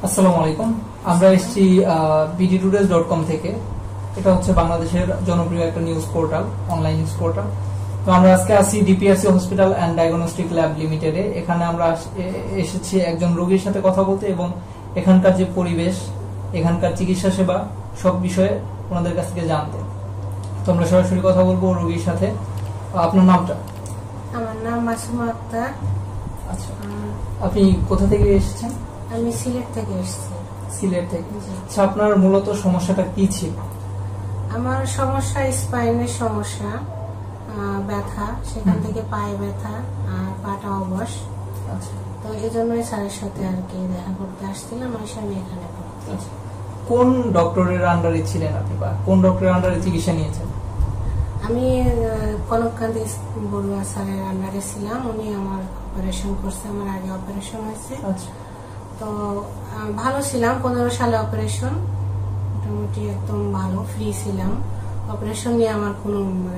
আসসালামু আলাইকুম। আমরা এসেছি bdtodays.com থেকে। এটা হচ্ছে বাংলাদেশের জনপ্রিয় একটা news portal, online news portal. তো আমরা আজকে আছি DPRC hospital and diagnostic lab লিমিটেডে। এখানে আমরা এসেছি একজন রোগীর সাথে কথা বলতে এবং এখানকার যে পরিবেশ, এখানকার চিকিৎসা সেবা সব বিষয়ে ওনাদের কাছ থেকে জানতে। তো আমরা সরাসরি কথা বলবো রোগীর সাথে। আপনার নামটা? আমার নাম মাসুমা আক্তার। আচ্ছা, আপনি কোথা থেকে এসেছেন? আমি সিলেট থেকে এসেছি। সিলেট থেকে। আচ্ছা, আপনার মূলত সমস্যাটা কি ছিল? আমার সমস্যা স্পাইনের সমস্যা, ব্যথা, সেখান থেকে পায়ে ব্যথা আর পাটা অবশ। আচ্ছা, তো এই জন্যই স্যারের সাথে আর কি দেখা করতে আসছিলাম। আমি এখানে ভর্তি। আচ্ছা, কোন ডক্টরের আন্ডারে ছিলেন আপনি বা কোন ডক্টরের আন্ডারে চিকিৎসা নিয়েছেন? আমি কনককান্তি বড়ুয়া স্যারের আন্ডারে ছিলাম। উনি আমার অপারেশন করছে, আমার আগে অপারেশন হয়েছে। আচ্ছা, তো ভালো ছিলাম। 15 সালে অপারেশন, মোটামুটি একদম ভালো, ফ্রি ছিলাম। অপারেশন নিয়ে আমার কোনো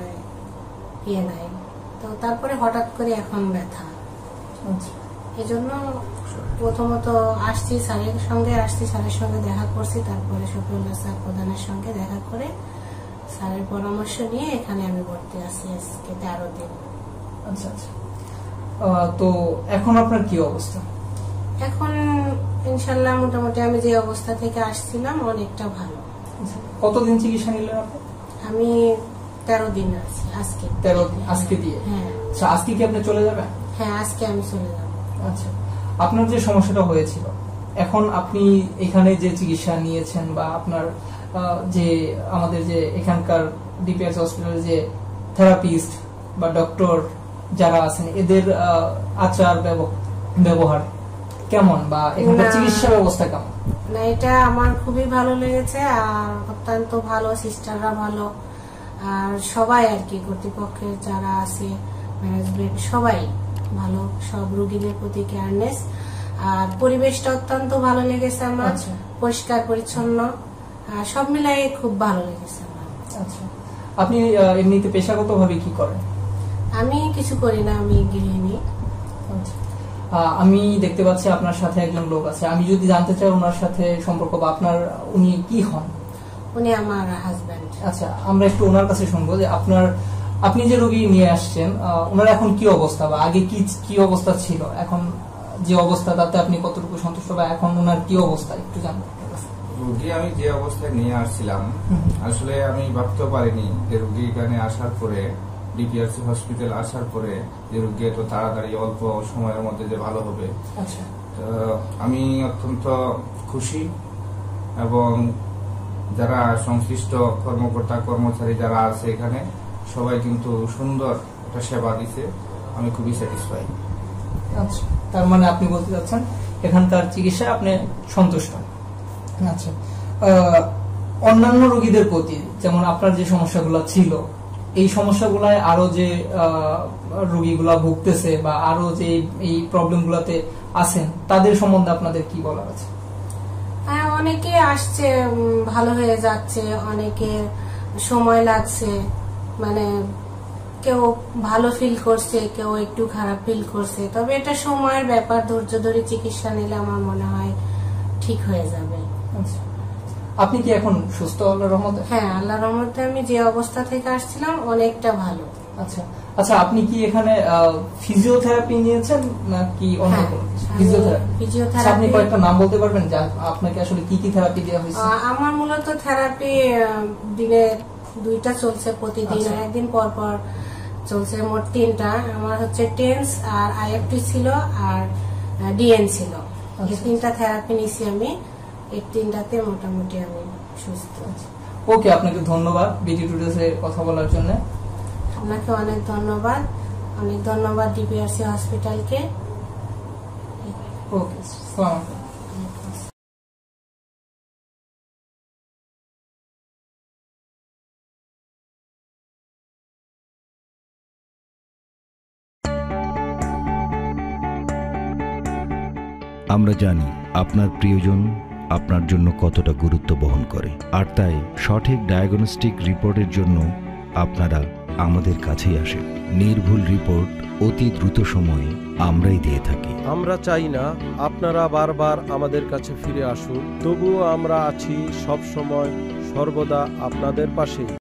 ইয়ে নাই। তো তারপরে হঠাৎ করে এখন ব্যথা। আচ্ছা, এই জন্য প্রথমত আসছি স্যারের সঙ্গে দেখা করছি। তারপরে শফিউল্লাহ স্যার প্রধানের সঙ্গে দেখা করে স্যারের পরামর্শ নিয়ে এখানে আমি ভর্তি আছি আজকে 13 দিন। আচ্ছা, আচ্ছা। তো এখন আপনার কি অবস্থা? এখন ইনশাল্লাহ মোটামুটি আমি যে অবস্থা থেকে আসছিলাম অনেকটা ভালো। কতদিন চিকিৎসা নিলেন আপনি? আমি 13 দিন আছি আজকে। 13 দিন আজকে দিয়ে? হ্যাঁ। আচ্ছা, আজকে কি আপনি চলে যাবেন? হ্যাঁ, আজকে আমি চলে যাব। আচ্ছা, আপনার যে সমস্যাটা হয়েছিল, এখন আপনি এখানে যে চিকিৎসা নিয়েছেন বা আপনার যে আমাদের যে এখানকার ডিপিআরসি হসপিটালে যে থেরাপিস্ট বা ডক্টর যারা আছেন, এদের আচার ব্যবহার কেমন বা এখানকার চিকিৎসা ব্যবস্থা কেমন? না, এটা আমার খুবই ভালো লেগেছে। আর অত্যন্ত ভালো, সিস্টাররা ভালো, আর সবাই আর কি কর্তৃপক্ষের যারা আছে, ম্যানেজমেন্ট সবাই ভালো, সব রোগীদের প্রতি কেয়ারনেস। আর পরিবেশটা অত্যন্ত ভালো লেগেছে আমার। আচ্ছা, পরিষ্কার পরিচ্ছন্ন, সব মিলাই খুব ভালো লেগেছে আমার। আচ্ছা, আপনি এমনিতে পেশাগতভাবে কি করেন? আমি কিছু করি না, আমি গৃহিণী। আচ্ছা, আমি দেখতে পাচ্ছি আপনার সাথে একজন লোক আছে। আমি যদি জানতে চাই ওনার সাথে সম্পর্ক বা উনি কি হন? উনি আমার হাজবেন্ড। আচ্ছা, আমরা একটু ওনার কাছে শুনবো যে আপনি যে রোগী নিয়ে আসছেন, ওনার এখন কি অবস্থা বা আগে কি অবস্থা ছিল, এখন যে অবস্থা তাতে আপনি কতটুকু সন্তুষ্ট বা এখন ওনার কি অবস্থা একটু জানবো। রোগী আমি যে অবস্থায় নিয়ে আসছিলাম, আসলে আমি ভাবতেও পারিনি যে রোগী এখানে আসার পরে, ডিপিআরসি হসপিটাল আসার পরে, যে রোগী এত তাড়াতাড়ি অল্প সময়ের মধ্যে যে ভালো হবে। আচ্ছা, আমি অত্যন্ত খুশি এবং যারা সংশ্লিষ্ট কর্মকর্তা কর্মচারী যারা আছে এখানে সবাই কিন্তু সুন্দর একটা সেবা দিছে। আমি খুবই স্যাটিসফাই। আচ্ছা, তার মানে আপনি বলতে চাচ্ছেন এখানকার চিকিৎসায় আপনি সন্তুষ্ট। আচ্ছা, অন্যান্য রোগীদের প্রতি, যেমন আপনার যে সমস্যাগুলো ছিল, এই সমস্যাগুলায় আরো যে রোগীগুলা ভুগতেছে বা আরো যে এই প্রবলেমগুলোতে আছেন, তাদের সম্বন্ধে আপনাদের কি বলার আছে? হ্যাঁ, অনেকে আসছে, ভালো হয়ে যাচ্ছে, অনেকে সময় লাগছে, মানে কেউ ভালো ফিল করছে, কেউ একটু খারাপ ফিল করছে। তবে এটা সময়ের ব্যাপার, ধৈর্য ধরে চিকিৎসা নিলে আমার মনে হয় ঠিক হয়ে যাবে। আচ্ছা, আপনি কি এখন সুস্থ আল্লাহর রহমতে? হ্যাঁ, আল্লাহর রহমতে আমি যে অবস্থা থেকে আসছিলাম অনেকটা ভালো। আচ্ছা, আচ্ছা, আপনি কি এখানে ফিজিওথেরাপি নিয়েছেন নাকি অন্য কোনো কিছু? ফিজিওথেরাপি। আপনি কয়েকটা নাম বলতে পারবেন যে আপনাকে আসলে কি কি থেরাপি দেওয়া হয়েছে? আমার মূলত থেরাপি দিনে 2টা চলছে প্রতিদিন। একদিন পর পর চলছে, মোট 3টা। আমার হচ্ছে টেন্স আর আইএফটি ছিল আর ডিএন ছিল। এই 3টা থেরাপি নিছি আমি। এই 3টাতে মোটামুটি আমি সুস্থ আছি। ওকে, আপনাকে ধন্যবাদ বিডি টুডেস এর কথা বলার জন্য। আপনাকে অনেক ধন্যবাদ, অনেক ধন্যবাদ ডিপিআরসি হসপিটালকে। ওকে, আসসালামু আলাইকুম। আমরা জানি আপনার প্রিয়জন আপনার জন্য কতটা গুরুত্ব বহন করে, আর তাই সঠিক ডায়াগনস্টিক রিপোর্টের জন্য আপনারা আমাদের কাছেই আসেন। নির্ভুল রিপোর্ট অতি দ্রুত সময়ে আমরাই দিয়ে থাকি। আমরা চাই না আপনারা বারবার আমাদের কাছে ফিরে আসুন, তবুও আমরা আছি সব সময় সর্বদা আপনাদের পাশেই।